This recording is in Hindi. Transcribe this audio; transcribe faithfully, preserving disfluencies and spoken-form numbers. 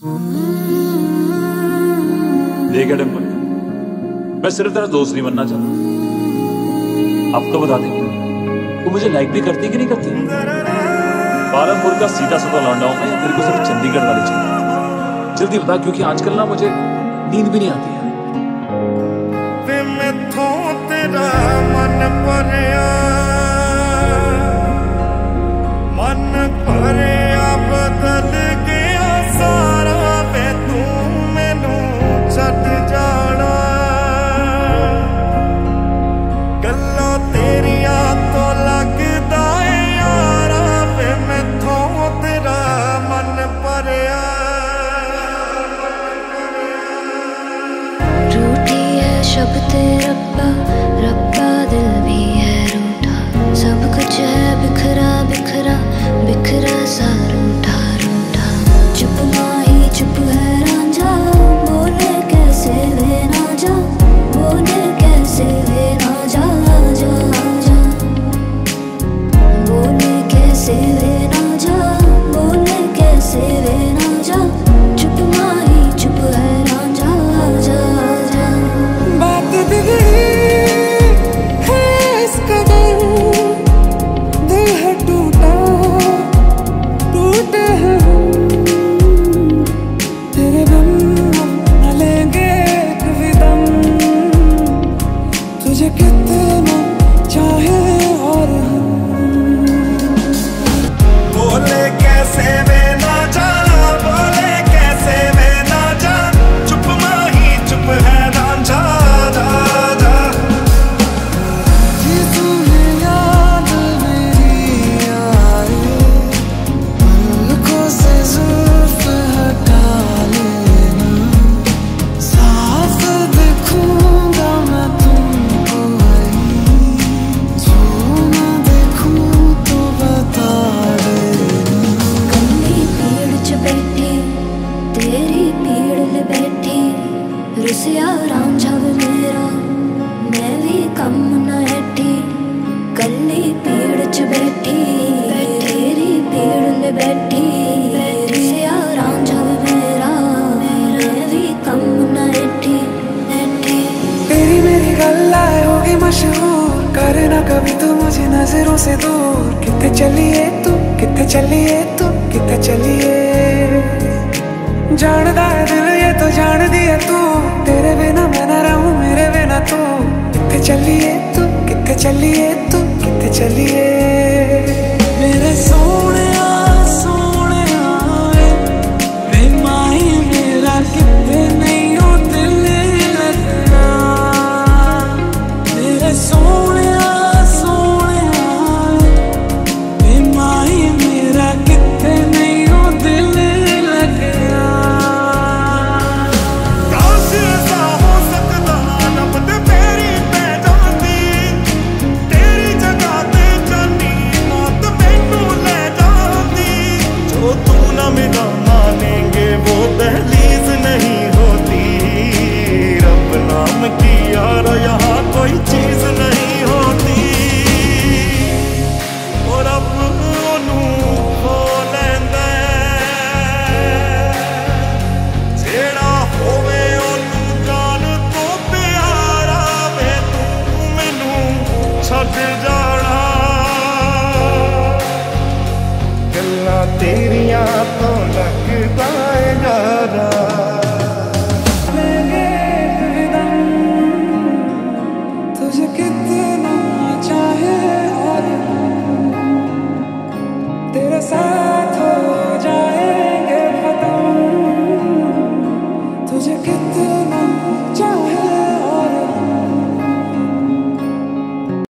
देख डिम्पल, मैं सिर्फ तेरा दोस्त नहीं बनना चाहता। अब तो बता दे, तू मुझे लाइक भी करती कि नहीं करती? पालमपुर का सीधा साधा लौंडा हूं मैं या तेरे को सिर्फ चंडीगढ़ वाली चाहिए? जल्दी बता, क्योंकि आजकल ना मुझे नींद भी नहीं आती है। तेरा मन भरिया मन भरिया बदल गया सारा वे तू मैनू छड्ड जाना। गल्लां तेरिया तो लगदा है यारा वे मैथों तेरा मन भरिया। रूठी है शब्द रब्बा रब्बा, दिल भी है रूठा, सब कुछ है बिखरा बिखरा बिखरा सा रूठा रूठा। चुप माही चुप है रांझा, बोले कैसे वे ना जा, बोले कैसे वे ना जा जा जा, बोले कैसे वे ना जा, बोले कैसे वे ना जा। चुप माही चुप है रांझा जा जा। बात बिगड़ी है इस कदर, दिल है टूटा टूटे हैं हम, तेरे बिन न लेंगे कभी दम। तुझे कितना चाहे और हम, बोले कैसे वे ना जा, बोले कैसे वे ना जा। चुप माही चुप है रांझा जा जा। जी तुम्हें याद मेरी आए, पलकों से जुल्फ हटा लेना, साफ देखूंगा मैं तुमको वही, जो ना देखूं तो बता देना। कन्नी पीड़ च बैठी तेरी पीड़ ले बैठी, रुसिया रांझा वे मेरा मैं भी कम न हैठी। कन्नी पीड़ च बैठी तेरी पीड़ ले बैठी, रुसिया रांझा वे मेरा मैं भी कम न हैठी हैठी। तेरी मेरी गल्लाएं होगी मशहूर, करे ना कभी तू मुझे नजरों से दूर। कितने चलिए तू कितने चलिए तू कितने चलिए, जानदा है दिल ये तो जान दिया तू, तेरे बिना मैं ना रहूं मेरे बिना तू। कितने चलिए तू कितने चलिए तू कितने चलिए, मेरे सोने सोने वे माही मेरा कितने नहीं हो दिल लगना। मेरे सोने सोने वे माही मेरा कितने नहीं हो दिल लगना। काश ऐसा हो सकता नब्द मेरी पै जाती, तेरी जगह ते जानी मौत मैनू ले जाती। जो तू ना मिला मानेंगे वो दहलीज नहीं होती, रब नाम की यार यहाँ कोई चीज नहीं होती। और अब ओनू खो लैंदा जेड़ा होवे ओनू जान तो प्यारा वे तू मैनू छड्ड जाना। गल्लां तेरियां तो लगदा है यारा, लेंगे कभी दम। तुझे कितना चाहे और हम, तेरे साथ